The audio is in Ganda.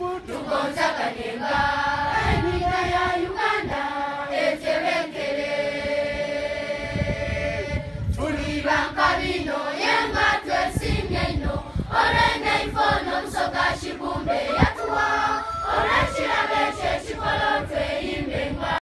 tugonza Kanyenga emina ya Uganda eterekere tuli banka